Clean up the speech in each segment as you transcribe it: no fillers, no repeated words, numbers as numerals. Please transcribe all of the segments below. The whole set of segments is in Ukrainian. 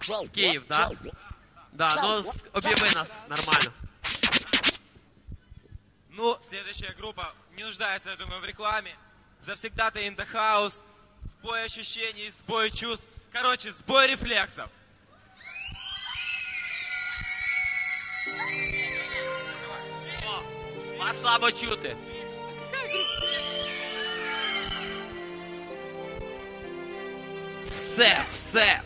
Київ, да? Да, ну объяви нас нормально. Ну, следующая группа не нуждается, я думаю, в рекламе. Завсегда-то in the house, сбой ощущений, сбой чувств. Короче, сбой рефлексов. О, вас слабо чути. Все. Все.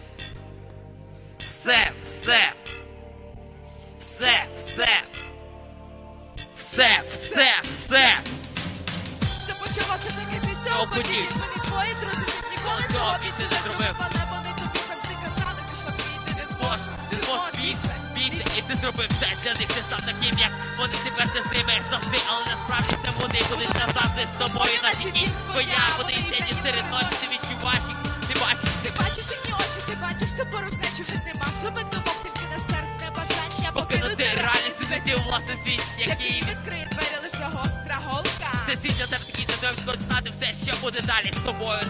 Це почалося таке від цього поділись. Мені твої друзі ніколи цього більше не зробив. Але вони тобі завжди казали, ти слабкий, ти не зможеш. Ти зможеш більше, і ти зробив все для них, ти став таким, як вони тепер ти з ними завжди, але насправді це вони будуть назавжди з тобою на віки. Твоя, вони сидять серед ночі, ти відчуваєш їх, ти бачиш. Ти бачиш їхні очі, ти бачиш цю порожнечу, від нема, щоб думав тільки нестерпне бажання Покинути реальність і знайти у власний світ, який відкриє двері лише гостра голка. Це світ для тебе такий, ти довго знати все, що буде далі з тобою.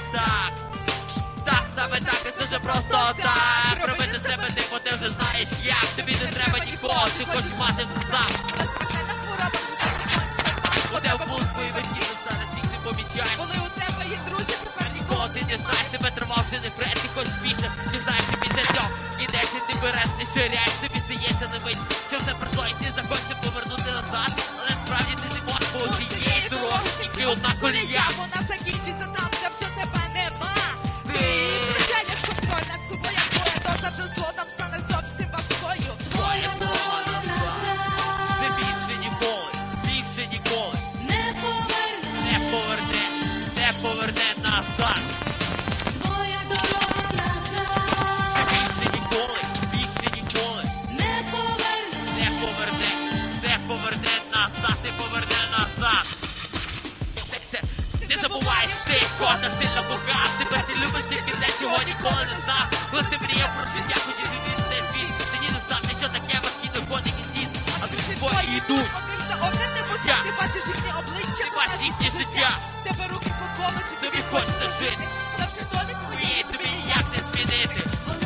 Так, саме так, це дуже просто так. Робити себе ти, бо ти вже знаєш як. Тобі не треба нікого, ти хочеш мати все сам. Але смертельна хвороба вже так не Буде в пункт твої батьки, зараз їх не помічаєш. коли у тебе є друзі, тепер Нікого ти не знаєш, тебе тримавши не прес, ти хочеш більше. Ти знаєш, що після цього ідеш і ти береш, і ширяєш, тобі здається на мить, що все пройшло і ти захочеш повернути назад. Але справді ти не можеш по однієї дороги, тільки одна колія. Вона закінчиться там, де вже тебе нема. Ти втратиш контроль над собою, твоя доза вже згодом стане зовсім важкою. Твоя дорога назад Вже більше ніколи не поверне назад. Твоя дорога назад Вже більше ніколи не поверне назад. Ти забуваєш ти, кого ти сильно кохав. Тепер ти любиш тільки те, чого ніколи не знав. Коли ти мріяв про життя, хотів змінити світ. Тоді не знав, що таке важкі доходи і дід. А друзі твої йдуть. Один за одним не будять, ти бачиш їхні обличчя, Ти бачиш їхнє життя. Тебе руки по колу, Тобі хочеться жити. Завжди долі твої, Тобі ніяк не змінити.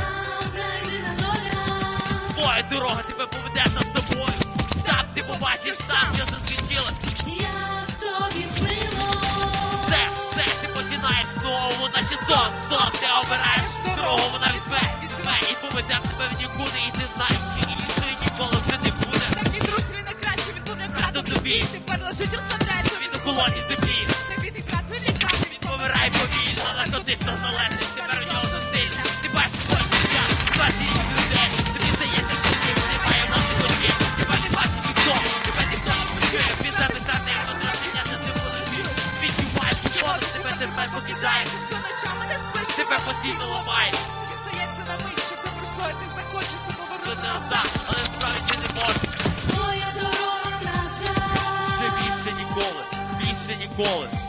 Твоя дорога тебе поведе за собою. Там ти побачиш сам, що закінчилось. Все, ти починаєш знову, наче сон ти обираєш дорогу, вона візьме і поведе в тебе в нікуди, і ти знаєш, що іншої ніколи вже не буде. Такий друг, він найкраще, він був як брат тобі. Тепер лежить, розслабляється, Він у колоні землі, такий ти брат, він лікарний. він помирає повільно, наркотично залежність, тепер у нього засильно. Ти бачиш своє життя, бачиш інших людей, тобі здається, що ти немає власних хотів. Тебе не бачить ніхто, тебе ніхто не почує, він записати, як одрощення на цьому лежить. Відчуваєш, що тебе покидає, Що ночами не спиш, тебе постійно ламає. тобі здається на мить, що все пройшло, і ти захочеш Тут повернути назад, але справді ти не можеш. Твоя дорога назад Вже більше ніколи.